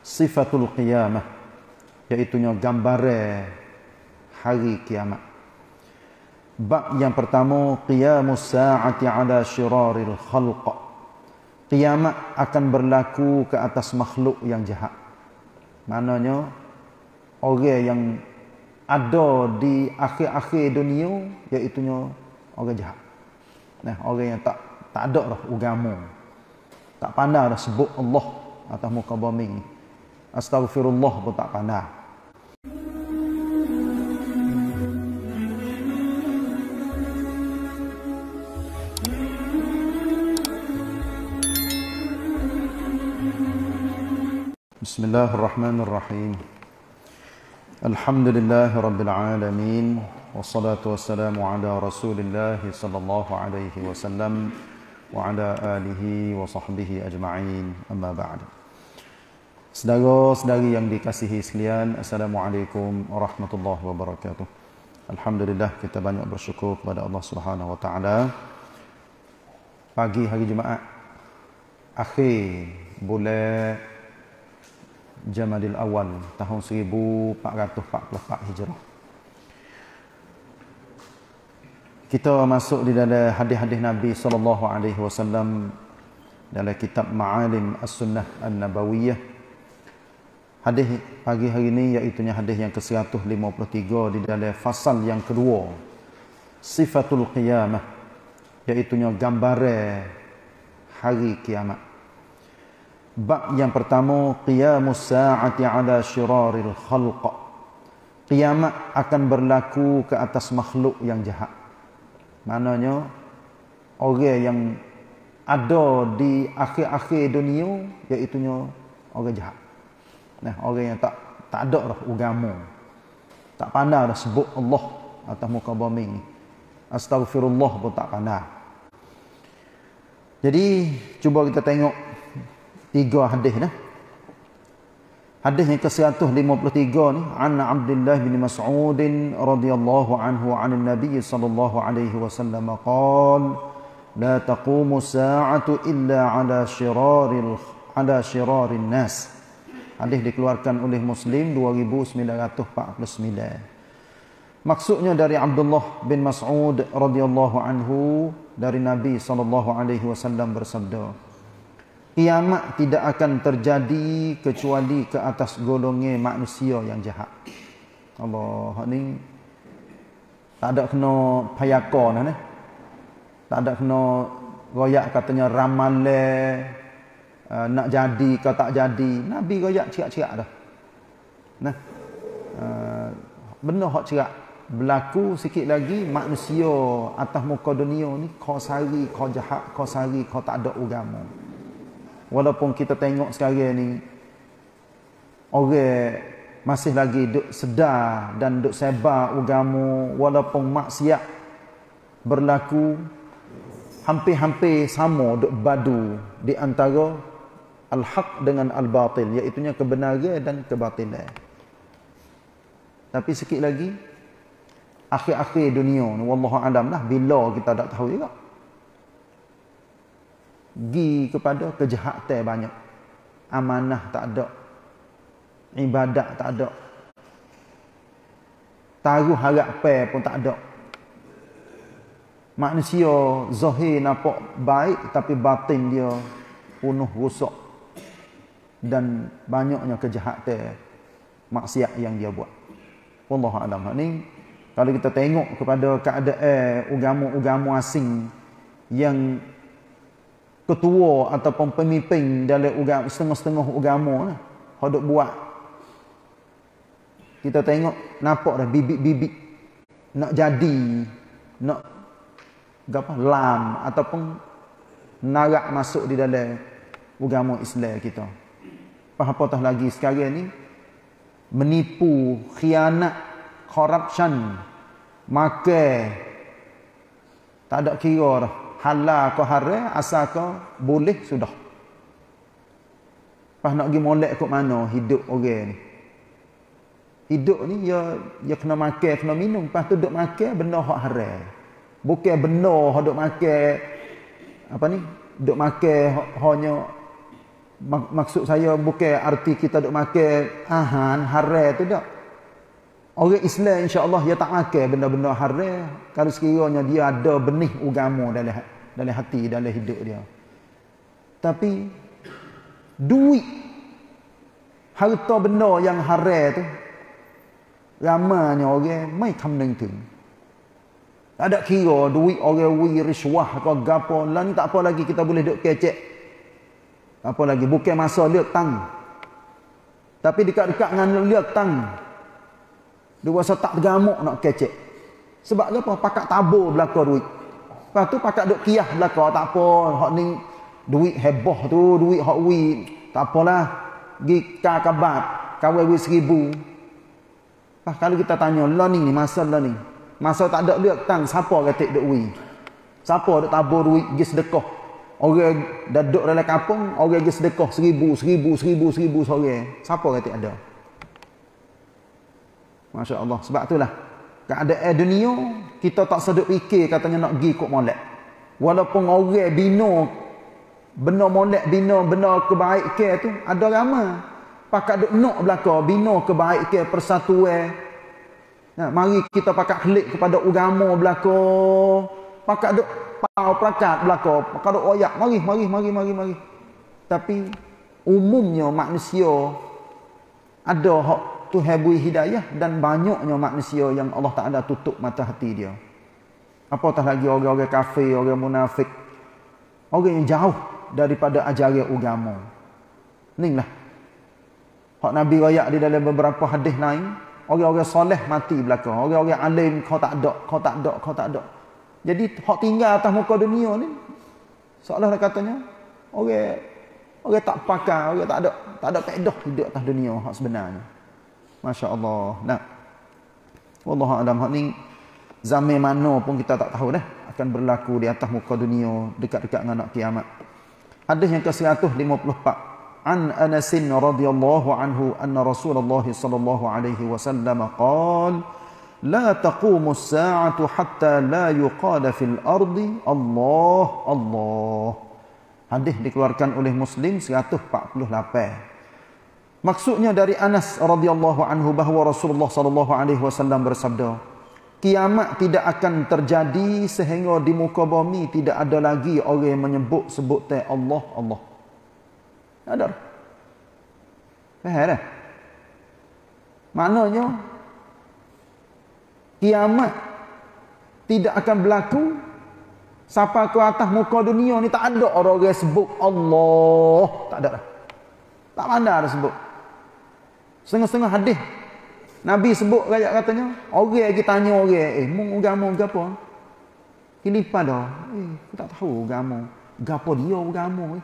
sifatul qiyamah, iaitunya gambaran hari kiamat. Bab yang pertama, qiyamus sa'ati ala syiraril khalq. Kiamat akan berlaku ke atas makhluk yang jahat. Maknanya orang yang ada di akhir-akhir dunia, iaitunya orang jahat. Nah, orang yang tak ada dah agama. Tak pandai dah sebut Allah atas muka bumi ni. Astaghfirullah pun tak pandai. Bismillahirrahmanirrahim. Alhamdulillahi rabbil alamin. Wassalatu wassalamu ala Rasulillah sallallahu alaihi wasallam wa ala alihi wa sahbihi ajma'in. Amma ba'd. Saudara-saudari yang dikasihi sekalian, Assalamualaikum warahmatullahi wabarakatuh. Alhamdulillah, kita banyak bersyukur kepada Allah Subhanahu wa taala. Pagi hari Jumaat akhir bulan Jamadil Awal tahun 1444 Hijrah. Kita masuk di dalam hadis-hadis Nabi sallallahu alaihi wasallam dalam kitab Ma'alim As-Sunnah An-Nabawiyah. Hadis pagi hari ini iaitu hadis yang ke-153 di dalam fasal yang kedua, sifatul qiyamah, iaitu gambaran hari kiamat. Bab yang pertama, qiyamus sa'ati ala syiraril khalq. Kiamat akan berlaku ke atas makhluk yang jahat. Maknanya orang yang ada di akhir-akhir dunia, iaitunya orang jahat. Nah, orang yang tak ada dah agama. Tak pandai dah sebut Allah atas muka bumi ni. Astaghfirullah pun tak pandai. Jadi cuba kita tengok tiga hadis dah. Hadis yang ke-153 ni, an Abdullah bin Mas'ud radhiyallahu anhu 'an Nabi sallallahu alaihi wasallam qala la taqumu sa'atu illa ala syirarin nas. Hadis dikeluarkan oleh Muslim 2949. Maksudnya dari Abdullah bin Mas'ud radhiyallahu anhu, dari Nabi sallallahu alaihi wasallam bersabda, kiamat tidak akan terjadi kecuali ke atas golongan manusia yang jahat. Allah ni tak ada kena payakon ni. Tak ada kena royak katanya ramalan nak jadi ke tak jadi. Nabi royak cerak-cerak dah. Nah. Benda hak cerak berlaku sikit lagi, manusia atas muka dunia ni kau sari, kau jahat, kau sari, kau tak ada agama. Walaupun kita tengok sekarang ni orang masih lagi duk sedar dan duk sebar agama, walaupun maksiat berlaku, hampir-hampir sama duk badu di antara al-haq dengan al-batil, iaitu kebenaran dan kebatilan. Tapi sikit lagi akhir-akhir dunia ni, wallahu alam lah, bila kita tak tahu juga, gi kepada kejahatan banyak. Amanah tak ada, ibadat tak ada, taruh harapan pun tak ada. Manusia zahir nampak baik, tapi batin dia penuh rosak dan banyaknya kejahatan, maksiat yang dia buat. Wallahu a'lam. Ni kalau kita tengok kepada keadaan agama-agama asing yang ketua ataupun pemimpin dalam agama, setengah-setengah agama hendak buat, kita tengok nampak dah bibit-bibit nak jadi, nak apa, lam ataupun narak masuk di dalam agama Islam kita. Apatah lagi sekarang ni menipu, khianat, corruption, makan tak ada kira dah. Halal ke haram, asal ke boleh, sudah. Pas nak pergi molek kat mana hidup orang ni. Hidup ni ya kena makan, kena minum. Lepas tu duk makan benda hak haram. Bukan benda hak duk makan apa ni? Duk makan hanya Maksud saya bukan arti kita duk makan haram tu tak. Orang Islam insya-Allah dia tak makan benda-benda haram kalau sekiranya dia ada benih agama dalam hati, dalam hidup dia. Tapi duit harta benda yang haram tu ramanya orang mai kambing tu. Tak ada kira duit orang wi riswah ke gapo, lah ni tak apa lagi kita boleh duk kecek. Apa lagi bukan masa leutang. Tapi dekat-dekat dengan leutang dia rasa tak tergamuk nak kecek. Sebab apa? Pakat tabur belaka duit. Lepas tu pakat duk kiah belaka, tak apa, hak ni duit heboh tu, duit hak wi, tak apalah. Gi kabat, kawai wi 1000. Kalau kita tanya lah ni masa lah ni. Masa tak ada leutang, siapa katik duk wi? Siapa duk tabur duit gi sedekah? Orang dah duduk dalam kampung, orang pergi sedekah 1000 seorang. Siapa kata ada? Masya Allah. Sebab itulah keadaan dunia kita tak sedut fikir katanya nak pergi ikut molek. Walaupun orang bina benda molek, bina benda kebaikan tu ada ramai. Pakat duk nak belaka bina kebaikan persatuan. Nah, mari kita pakat klik kepada agama belaka. Pakat duk pau plakat belaka, pakat duk oyak, mari. Tapi umumnya manusia ada hak Tuhan beri hidayah dan banyaknya manusia yang Allah Taala tutup mata hati dia. Apatah lagi orang-orang kafir, orang munafik, orang yang jauh daripada ajaran agama. Inilah hak Nabi royak di dalam beberapa hadis lain, orang-orang soleh mati belaka, orang-orang alim kau tak ada. Jadi hak tinggal atas muka dunia ni seolah katanya orang tak pakai, orang tak ada kaedah hidup atas dunia hak sebenarnya. Masya-Allah. Nah. Wallahu a'lam. Hak ni zaman mana pun kita tak tahu dah akan berlaku di atas muka dunia dekat-dekat dengan nak kiamat. Hadis yang ke-154. An Anas radhiyallahu anhu anna Rasulullah sallallahu alaihi wasallam qala لا تقوم الساعة حتى لا يقال في الأرض الله الله. Hadis dikeluarkan oleh Muslim 148. Maksudnya dari Anas radhiyallahu anhu bahawa Rasulullah sallallahu alaihi wasallam bersabda, kiamat tidak akan terjadi sehingga di muka bumi tidak ada lagi orang yang menyebut Allah Allah. Ada. Faham dah? Maknanya kiamat tidak akan berlaku sampai ke atas muka dunia ni tak ada orang yang sebut Allah. Tak ada dah. Tak pandai dah sebut. Setengah-setengah hadis Nabi sebut katanya, orang lagi tanya orang, mung agama gapo? Kilipan dah. Aku tak tahu agama. Gapo dia agama?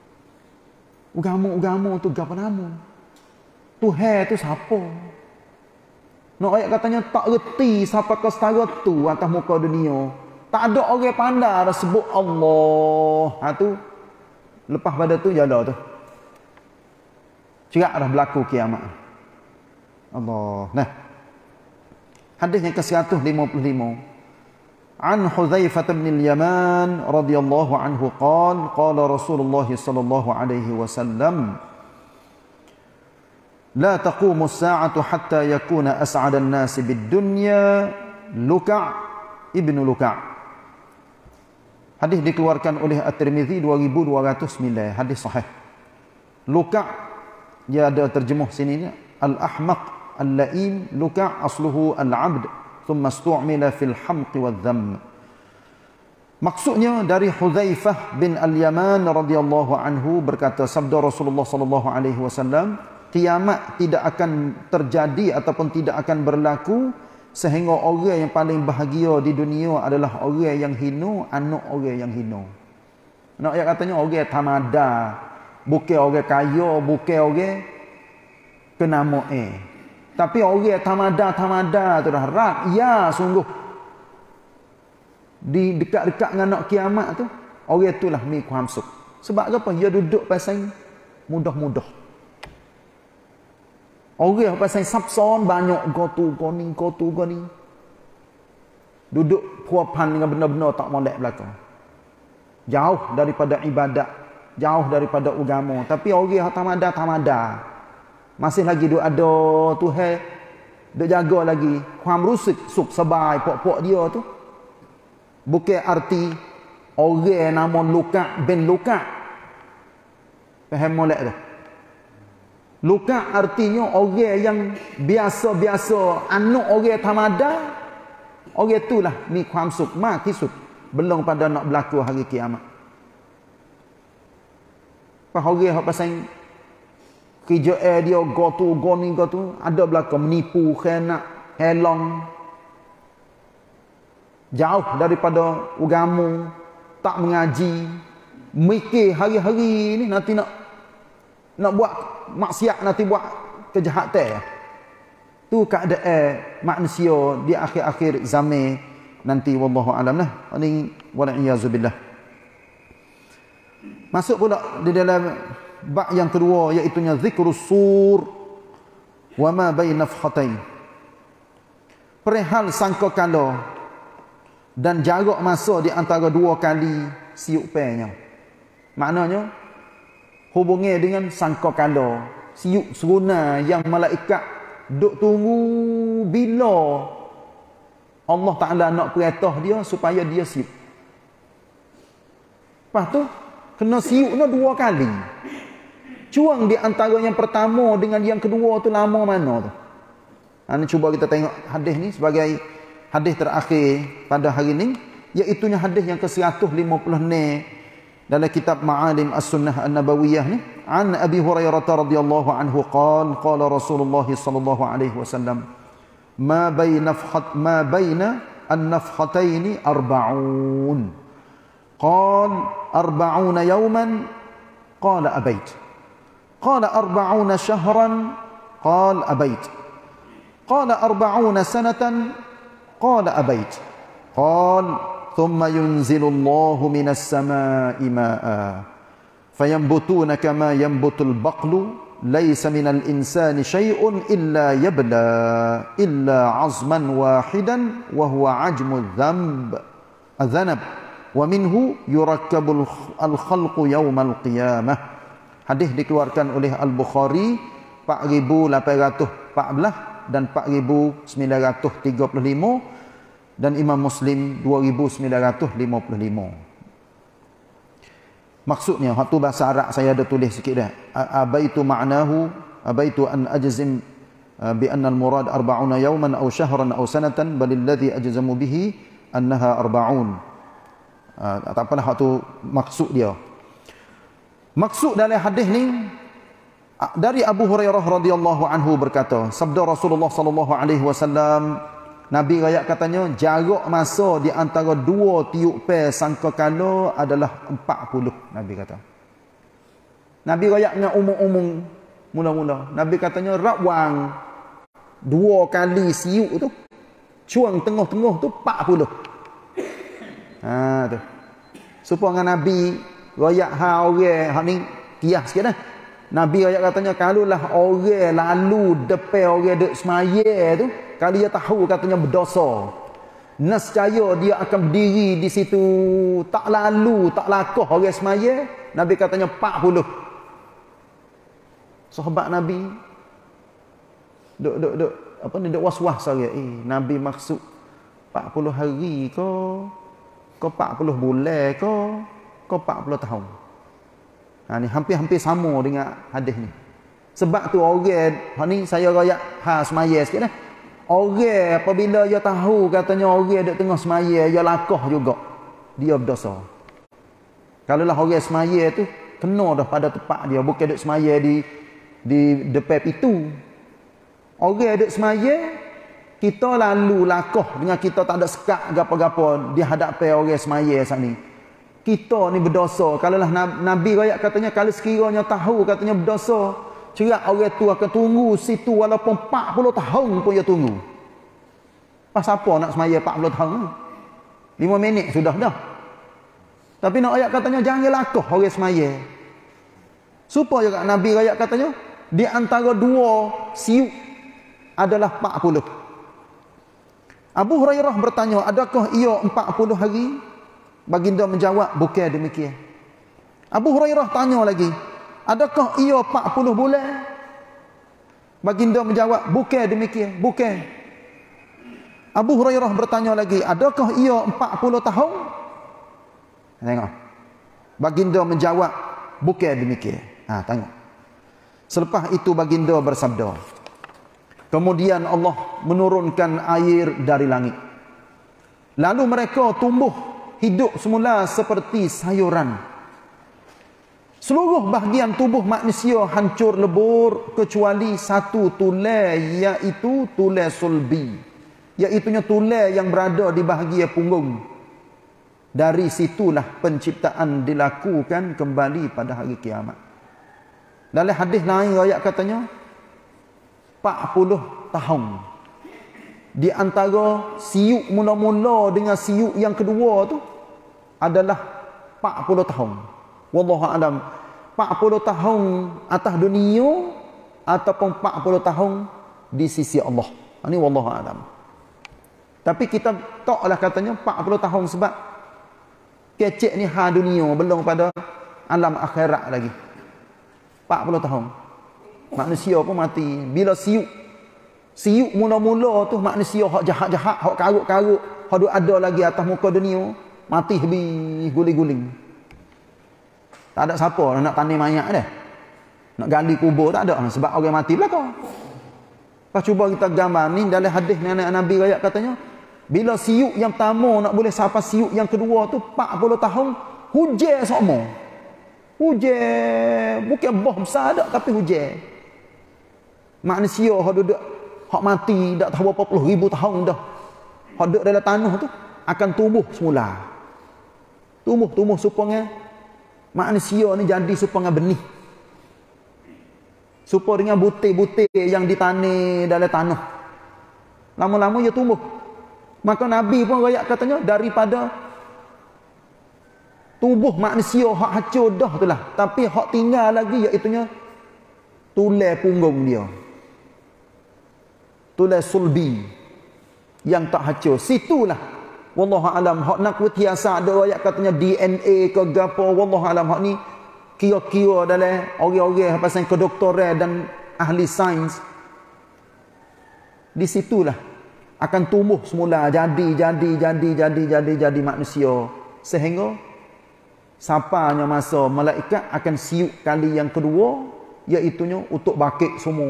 Agama tu gapo nama? Tuhan tu siapa? Nak ayat katanya tak reti siapa ke setara tu atas muka dunia. Tak ada orang pandai dah sebut Allah. Tu lepas pada tu jala tu. Cerak dah berlaku kiamat. Allah. Nah. Hadis yang ke-155. An Hudzaifah bin al-Yaman radhiyallahu anhu qala Rasulullah sallallahu alaihi wasallam لا تقوم الساعة حتى يكون أسعد الناس بالدنيا لكع ابن لكع. Hadis dikeluarkan oleh At-Tirmizi 2209. Hadis sahih. Luka' dia ada terjemuh sini al-ahmaq al-la'im. Luka' asluhu al-'abd thumma istu'mila fil hamq wadh-dhamm. Maksudnya dari Hudzaifah bin al-Yaman radhiyallahu anhu berkata sabda Rasulullah sallallahu alaihi wasallam, kiamat tidak akan terjadi ataupun tidak akan berlaku sehingga orang yang paling bahagia di dunia adalah orang yang hina anak orang yang hina. Nak ayat katanya orang tamada, bukan orang kaya, bukan orang kenama tapi orang tamada tu dah rakyat sungguh. Di dekat-dekat dengan nak kiamat tu, orang itulah miku hamsuk. Sebab apa? Dia duduk pasal mudah-mudah. Orang pasal sapson banyak gotu goni. Duduk puapan dengan benda-benda tak molek belakang. Jauh daripada ibadat, jauh daripada agama. Tapi orang yang tamada. Masih lagi duk ada Tuhan, duk jaga lagi. Kuam rusik, suk sebai, pok-pok dia tu. Bukan arti orang nama Luka bin Luka. Faham molek tu? Luka artinya orang yang biasa-biasa, anak orang tamada. Orang itulah ni kuam suk, kisut. Belum pada nak berlaku hari kiamat. Pas orang yang pasal kerja dia gotu goni gotu ada belaka menipu, khianat, helong. Jauh daripada agama, tak mengaji, mikir hari-hari ni nanti nak buat maksiat, nanti buat kejahatan. Tu keadaan manusia di akhir-akhir zaman nanti, wallahu alam lah. Ini wal iyazubillah. Masuk pula di dalam bab yang kedua, iaitu zikrus sur wa ma baina nafhatain. Perihal sangkakala dan jarak masa di antara dua kali siup penya. Maknanya hubungnya dengan sangkakala, siup seruna yang malaikat duk tunggu bila Allah Ta'ala nak perintah dia supaya dia siup. Lepas tu kena siup no dua kali. Cuang di antara yang pertama dengan yang kedua tu lama mana tu? Ini cuba kita tengok hadis ni sebagai hadis terakhir pada hari ni, iaitu hadis yang ke-150 ni dalam kitab Ma'alim As-Sunnah An-Nabawiyah ni. An Abi Hurairah radhiyallahu anhu qala Rasulullah sallallahu alaihi wasallam ma baina an-nafhataini arba'un. Qala arba'una yawman qala abait. قال 40 شهرا قال أبيت قال 40 سنة قال أبيت قال ثم ينزل الله من السماء ماء فينبتون كما ينبت البقل ليس من الإنسان شيء إلا يبلى إلا عظما واحدا وهو عجم الذنب ومنه يركب الخلق يوم القيامة. Hadis dikeluarkan oleh Al-Bukhari 4814 dan 4935 dan Imam Muslim 2955. Maksudnya waktu bahasa Arab saya ada tulis sikit dah. Abaitu ma'nahu abaitu an ajzim bi anna al-murad 40 yawman aw shahran aw sanatan bal alladhi ajzamu bihi annaha 40. Tak apalah waktu maksud dia. Maksud dalam hadis ni dari Abu Hurairah radhiyallahu anhu berkata, sabda Rasulullah sallallahu alaihi wasallam, Nabi rakyat katanya jarak masa di antara dua tiup pe sangkakala adalah 40. Nabi kata. Nabi rakyat dengan umum-umum mula-mula. Nabi katanya rawang dua kali siuk tu, cuang tengah-tengah tu 40. Tu. Supaya dengan Nabi rakyat orang hak ni kias sikit dah. Nabi rakyat katanya kalaulah orang lalu depan orang duk semaya tu, kalau dia tahu katanya berdosa, nescaya dia akan berdiri di situ tak lalu, tak lakah orang semaya. Nabi katanya 40. Sahabat Nabi duk apa ni duk was-was sangat. Nabi maksud 40 hari ke 40 bulan ke 40 tahun. Ni hampir-hampir sama dengan hadis ni. Sebab tu orang ni saya royak semaya sikit dah. Orang apabila dia tahu katanya orang duk tengah semaya, dia lakah juga, dia berdosa. Kalaulah orang semaya tu kena dah pada tempat dia, bukan duk semaya di depan pintu. Orang duk semaya, kita lalu lakah dengan kita tak ada sekat gapo-gapo di hadapan orang semaya saat ni. Kita ni berdosa. Kalaulah Nabi rakyat katanya kalau sekiranya tahu katanya berdosa, cerak orang tu akan tunggu situ walaupun 40 tahun pun dia tunggu. Pas apa nak semaya 40 tahun? 5 minit sudah dah. Tapi nak ayat katanya jangan lakah orang semaya. Supaya Nabi rakyat katanya di antara dua siuk adalah 40. Abu Hurairah bertanya, adakah ia 40 hari? Baginda menjawab, bukan demikian. Abu Hurairah tanya lagi, adakah ia 40 bulan? Baginda menjawab, bukan demikian, bukan. Abu Hurairah bertanya lagi, adakah ia 40 tahun? Tengok. Baginda menjawab, bukan demikian. Tengok. Selepas itu baginda bersabda, kemudian Allah menurunkan air dari langit. Lalu mereka tumbuh hidup semula seperti sayuran. Seluruh bahagian tubuh manusia hancur lebur kecuali satu tulang, iaitu tulang sulbi, iaitunya tulang yang berada di bahagian punggung. Dari situlah penciptaan dilakukan kembali pada hari kiamat. Dalam hadis lain ayat katanya 40 tahun. Di antara siuk mula-mula dengan siuk yang kedua tu adalah 40 tahun. Wallahu a'lam. 40 tahun atas dunia ataupun 40 tahun di sisi Allah. Ini wallahu a'lam. Tapi kita taklah katanya 40 tahun sebab kecek ni dunia belum pada alam akhirat lagi. 40 tahun. Manusia pun mati. Bila siuk mula-mula tu manusia hak jahat-jahat, hak karut-karut, hak ada lagi atas muka dunia, mati habis guling-guling. Tak ada siapa nak tani mayat dah. Nak gali kubur tak ada sebab orang mati belakang. Pas cuba kita gambar ni dalam hadis nenek Nabi rakyat katanya, bila siuk yang pertama nak boleh sampai siuk yang kedua tu 40 tahun hujan semua. Hujan bukan bah besar dak tapi hujan. Manusia hak duduk hak mati dak tahu berapa puluh ribu tahun dah. Hak duduk dalam tanah tu akan tumbuh semula. Tumbuh supaya manusia ni jadi supaya benih. Supaya dengan butir-butir yang ditanam dalam tanah. Lama-lama ia tumbuh. Maka Nabi pun rakyat katanya daripada tubuh manusia hak hancur dah tu lah. Tapi hak tinggal lagi iaitunya tulang punggung dia. Tulang sulbi yang tak hancur. Situlah wallahu alam hak nak kutiasa ada ayat katanya DNA ke gapo wallahu alam hak ni kira-kira dalam orang-orang pasal kedoktoran dan ahli sains. Di situlah akan tumbuh semula jadi manusia sehingga sampainya masa malaikat akan siuk kali yang kedua iaitunya untuk bangkit semua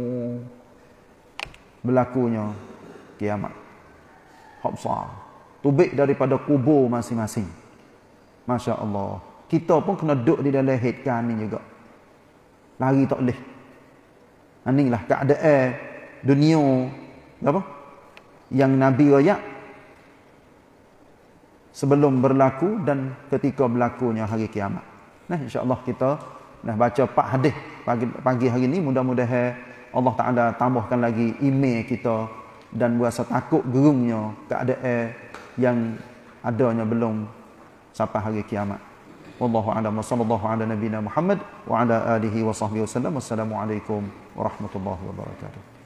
berlakunya kiamat. Hak besar. Tubik daripada kubur masing-masing. Masya Allah. Kita pun kena duduk di dalam headkan ni juga. Lari tak boleh. Inilah keadaan dunia apa? Yang Nabi rakyat sebelum berlaku dan ketika berlakunya hari kiamat. Nah, insya-Allah kita dah baca 4 hadis pagi hari ini. Mudah-mudahan Allah Taala tambahkan lagi iman kita dan berasa takut gerungnya keadaan yang adanya belum sampai hari kiamat. Wallahu a'lam wa sallallahu ala nabiyyina Muhammad wa ala alihi wa sahbihi wasallam. Wassalamualaikum warahmatullahi wabarakatuh.